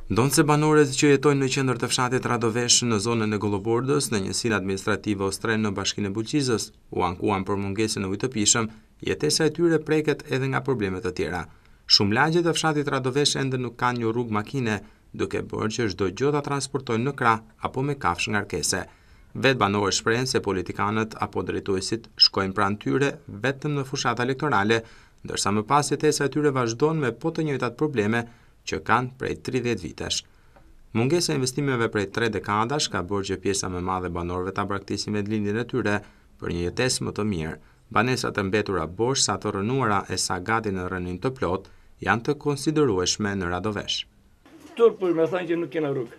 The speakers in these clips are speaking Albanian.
Ndonse banorët që jetojnë në qendër të fshatit Radovesh në zonën e Gollobordës, në njësinë administrative Ostren në bashkinë e Bulqizës, u ankuan për mungesën e ujit të pijshëm, jetesa e tyre preket edhe nga probleme të tjera. Shumë lagje të fshatit Radovesh ende nuk kanë një rrugë makine, duke bërë që çdo gjë ta transportojnë në krah apo me kafshë ngarkese. Vetë banorët shprehen se politikanët apo drejtuesit shkojnë pranë tyre vetëm në fushat elektorale, ndërsa më pas jetesa e tyre vazhdon me po të njëjtat probleme që kanë prej 30 vitesh. Mungesa e investimeve prej 3 dekadash ka bërë që pjesa më e madhe e banorëve ta braktisin me lindjen e tyre për një jetesë më të mirë. Banesat e mbetura bosh sa të rënuara e sa gati në rënim të plot janë të konsiderueshme në Radovesh. Turp me thënë që nuk kena rrugë.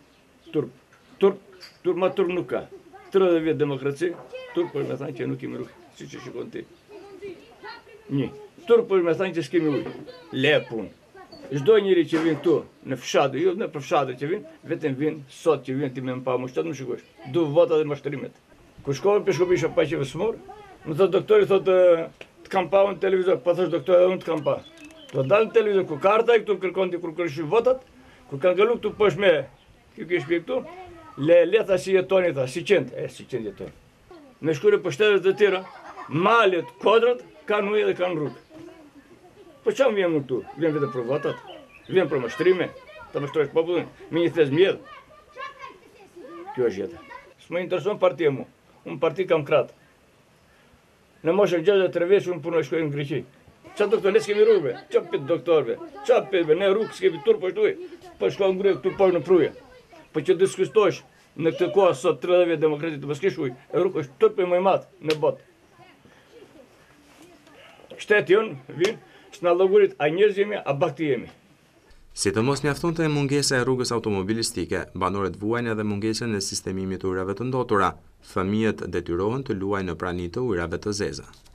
Turp ma turp nuk ka. 30 vjet demokraci, turp me thënë që nuk kemi rrugë, siç e shikon ti. Një. Turp me thënë që s'kemi ujë. Le punë. Çdo njeri që vjen këtu në fshat, jo në fshatë që vjen, vetëm vjen sot që vjen ti më pa më shtat më shikosh. Du votat dhe mashtrimet. Kur shkova në Peshkopisha pa që smur, më thot doktori thotë të kam pa në televizor, po thash doktor unë të kam pa. Do dal në televizor ku karta e këtu kërkon ti kur kërkosh votat, kur kanë galu këtu poshtë me, kjo ke shpjeg këtu, le tha si jetoni tha, si qend jeton. Në shkure po shtetet të tjera, malet, kodrat kanë ujë dhe kanë rrugë. Po çam vjen këtu? Vjen vetëm për votat, vjen për mashtrime, ta mashtrosh popullin me një thez mjedh. Kjo është jeta. S'më intereson partia mu. Unë parti kam kratë. Në moshën 63 vjeç unë punoj shkoj në Greqi. Qa doktor, ne s'kemi rrugëve, qa pit doktorve, qa pitve, ne rrugë s'kemi turp po shtuj, po shkoj në Greqi këtu po në pruje. Po që diskutosh në këtë kohë sot 30 vjet demokrati të paskish ujë, e rrugë është turpi më i madh në botë. Shteti jonë vin s'na llogarit a njerëz jemi, a bakti jemi. Sidomos mjaftonte mungesa e rrugës automobilistike, banorët vuajnë edhe mungesën e sistemimit të ujrave të ndotura. Fëmijët detyrohen të luajnë në prani të ujrave të zeza.